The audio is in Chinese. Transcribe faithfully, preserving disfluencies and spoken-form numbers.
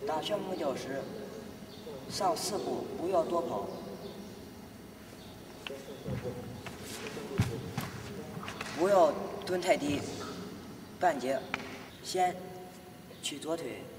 打旋木雕时，上四步，不要多跑。不要蹲太低，半截，先去左腿。